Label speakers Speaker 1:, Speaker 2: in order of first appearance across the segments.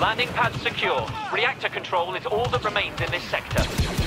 Speaker 1: Landing pad secure. Reactor control is all that remains in this sector.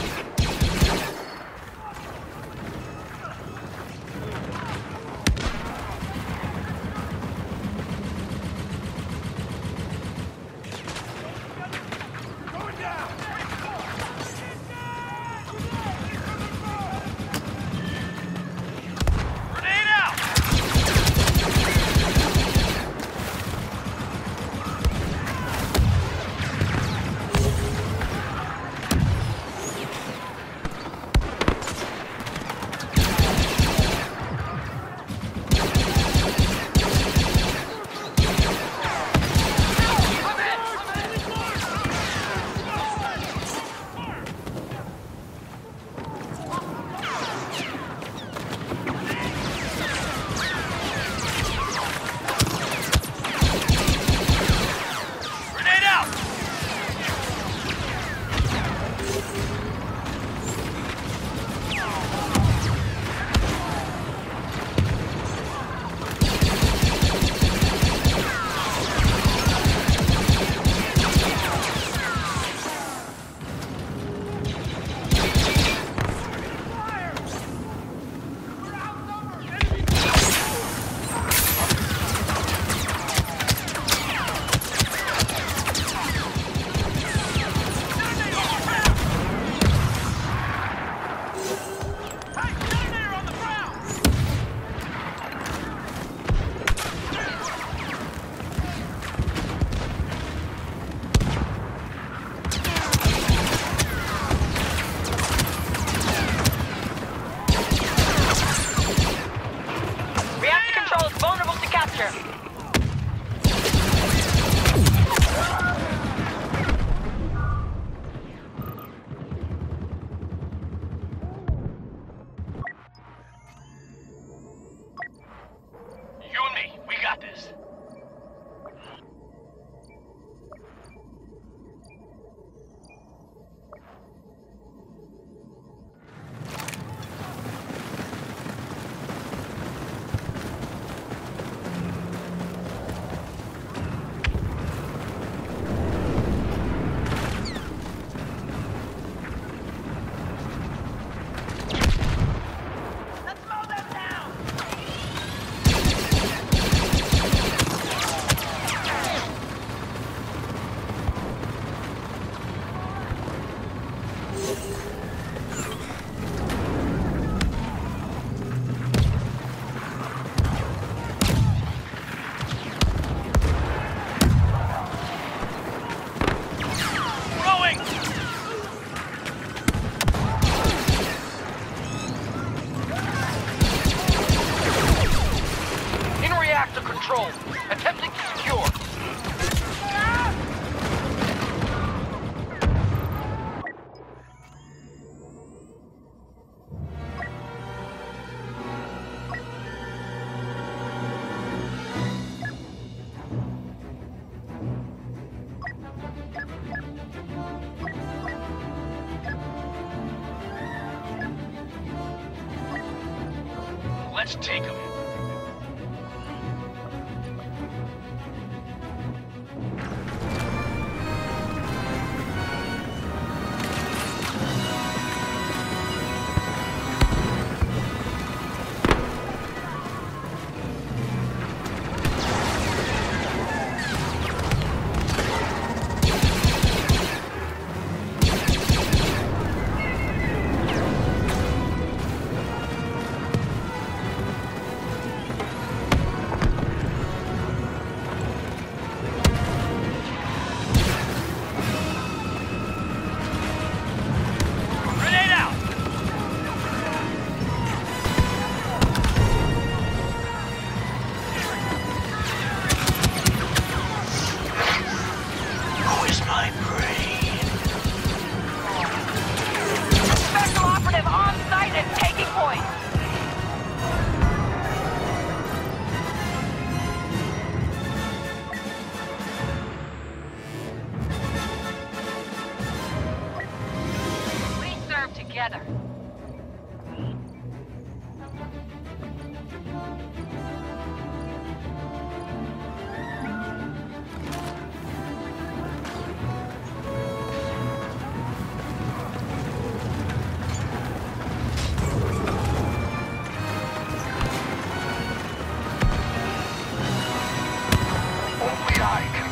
Speaker 2: Control. Attempting to secure. Let's take him.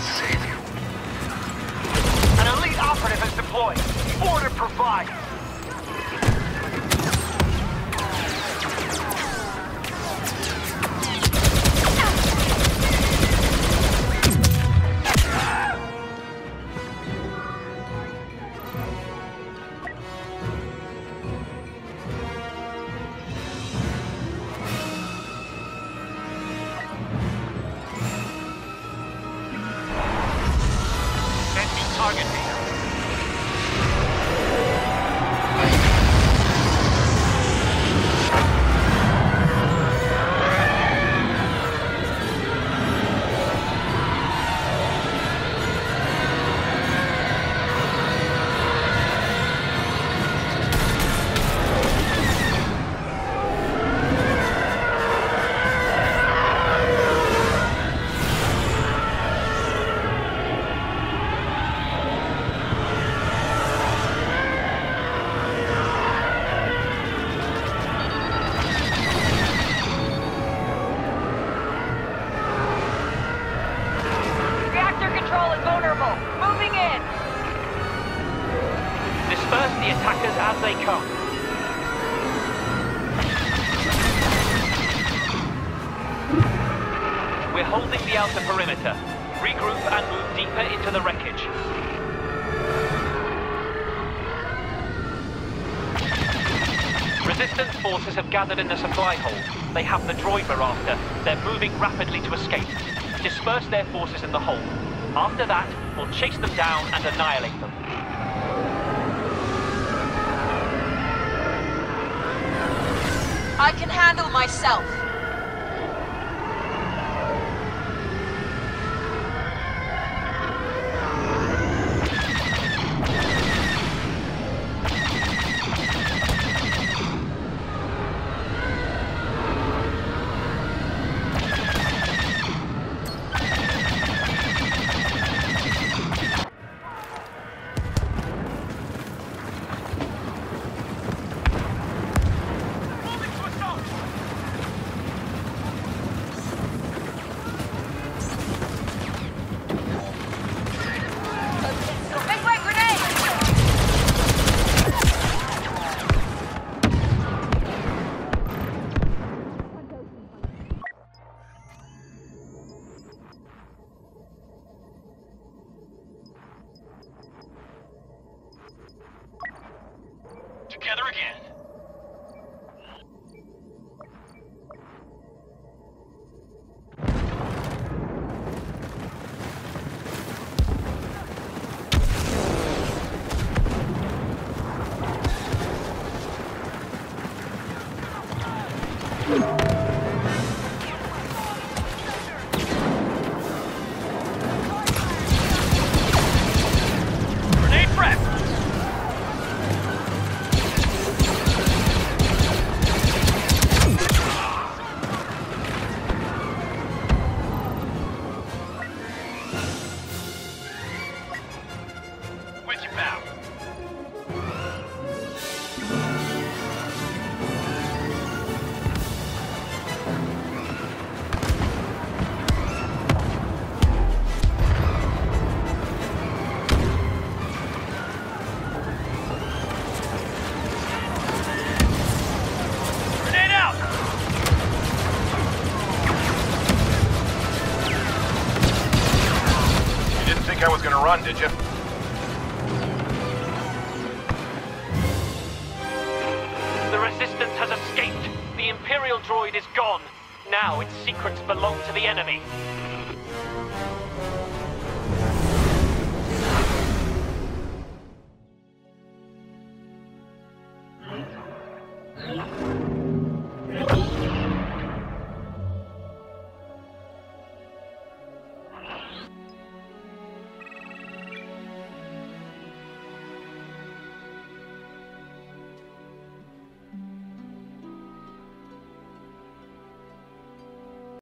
Speaker 2: save you. An elite operative is deployed. Order provide.
Speaker 1: Target me. Disperse the attackers as they come. We're holding the outer perimeter. Regroup and move deeper into the wreckage. Resistance forces have gathered in the supply hold. They have the droid we're after. They're moving rapidly to escape. Disperse their forces in the hold. After that, we'll chase them down and annihilate them.
Speaker 3: I can handle myself.
Speaker 2: Together again. Grenade prep!
Speaker 4: I was gonna run, did you?
Speaker 1: The Resistance has escaped. The Imperial droid is gone. Now its secrets belong to the enemy.